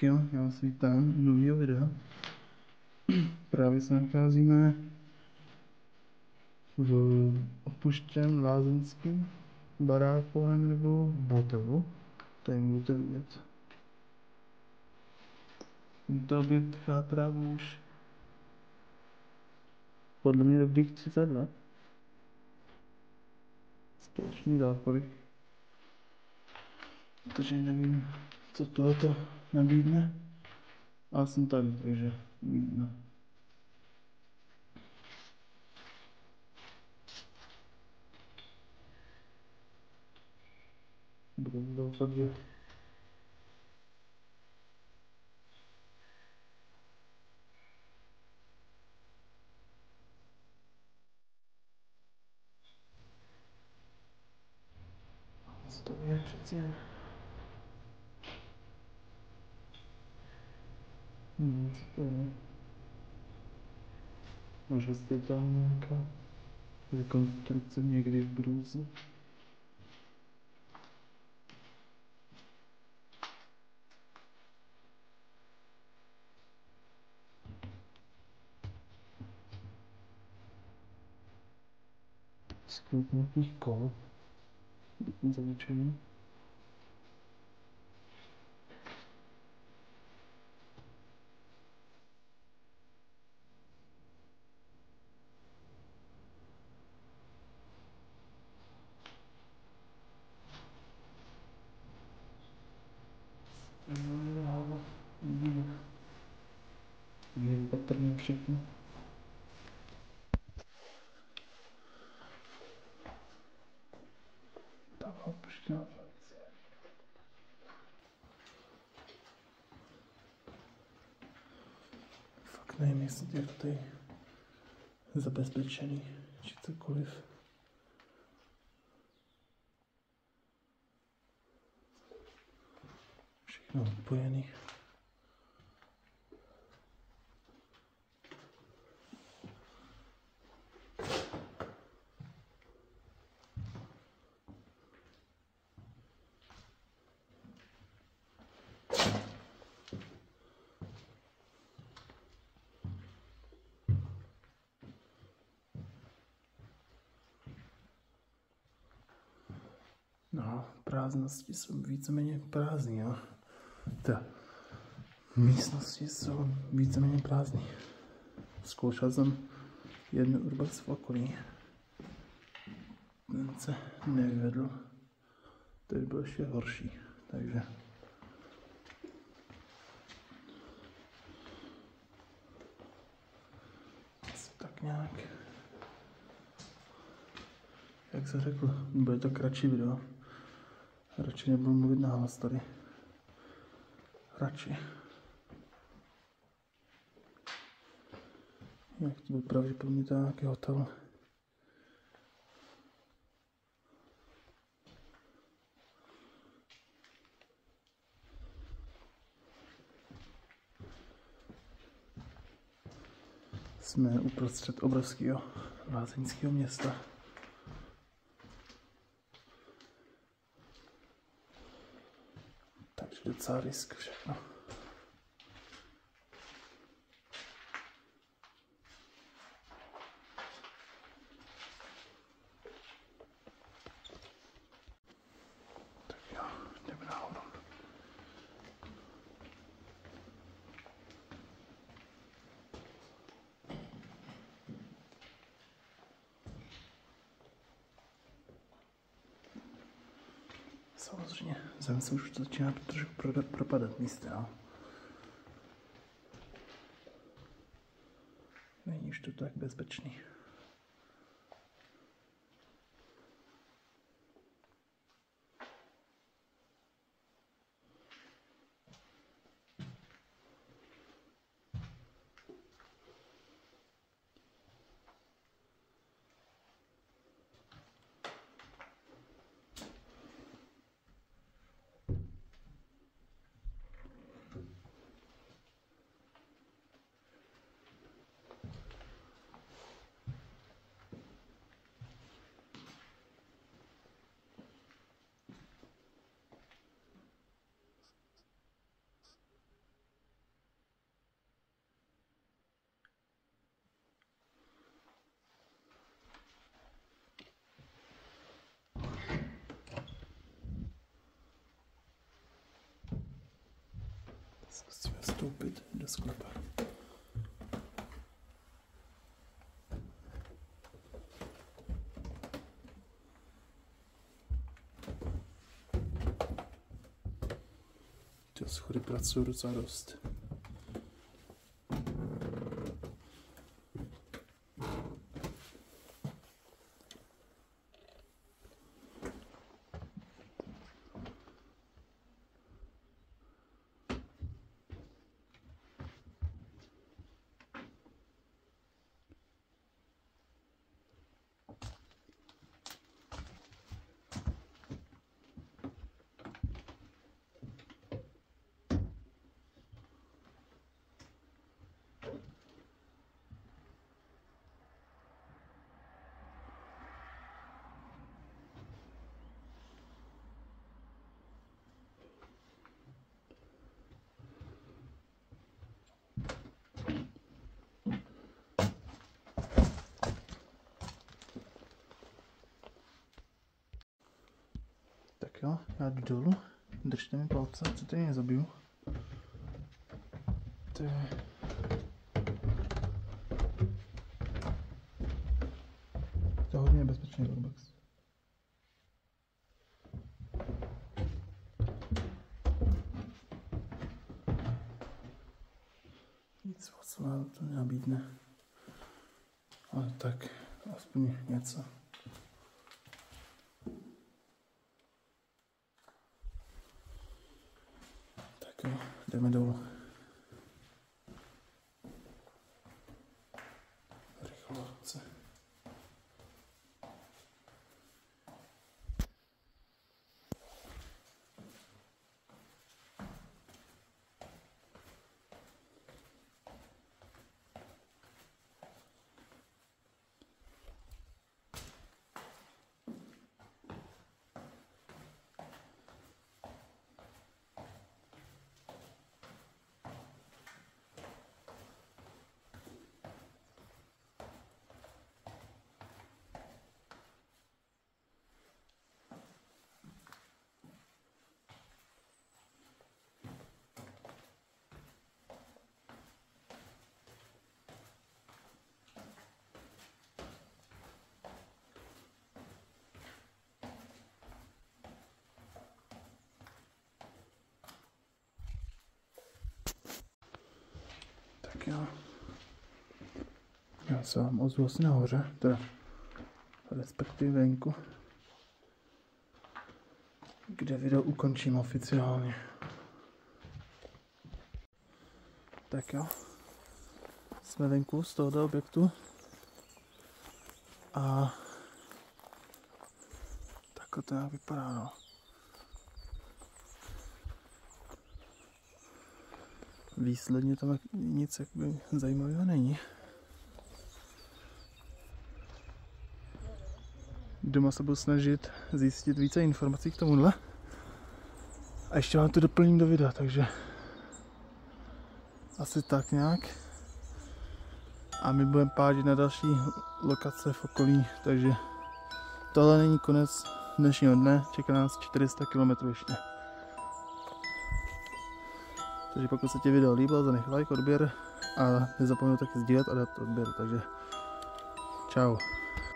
jo, já vás vítám u nového videa. Právě se nacházíme v opuštěném lázeňském baráku nebo hotelu. Tady můžete vidět. Tento objekt chátrá už podle mě dobrých 30 let. Společný zápory. Takže nevím, co tohoto nabídne. Ale jsem tady, takže uvidíme. Budu doufat, že to je přeci jen. Co to je? Možná je tam nějaká rekonstrukce někdy v budoucnu. Sklep nějakých kol. Zaničený. Je patrně všechno. Tak opuštěná Francie. Fakt nevím, jestli je to tady zabezpečený, či cokoliv. Všechno odpojený. No, prázdnosti jsou víceméně prázdný, jo. Místnosti jsou víceméně prázdný. Zkoušel jsem jednu urbax v okolí. Ten se nevyvedl. To by bylo ještě horší, takže asi tak nějak. Jak jsem řekl, bude to kratší video. Radši nebudu mluvit nahlas tady. Radši. Jak to bude pravděpodobně to nějaký hotel. Jsme uprostřed obrovského lázeňského města. Takže docela risk všechno. Tak jo, jdeme nahoru. Samozřejmě, zem se už začíná trošku propadat místa, jo. Není už to tak bezpečný. Zkusíme vstoupit do sklepa. Ty schody pracují docela dost. Tak jo, já jdu dolů, držte mi palce, ať se tady nezabiju. To je... To je hodně bezpečný urbex. Nic moc vám to nenabídne. Ale tak, aspoň něco. Tak jo, jdeme dolů. Rychlovce. Tak jo. Já se vám ozvu asi nahoře, teda respektive venku, kde video ukončím oficiálně. Tak jo. Jsme venku z tohoto objektu. A takhle to nějak vypadá, no. Výsledně tam nic jakoby zajímavého není. Doma se budu snažit zjistit více informací k tomuhle. A ještě vám to doplním do videa, takže asi tak nějak. A my budeme pádit na další lokace v okolí, takže tohle není konec dnešního dne, čeká nás 400 km ještě. Takže pokud se ti video líbilo, zanech like, odběr a nezapomeň taky sdílet a dát odběr, takže čau.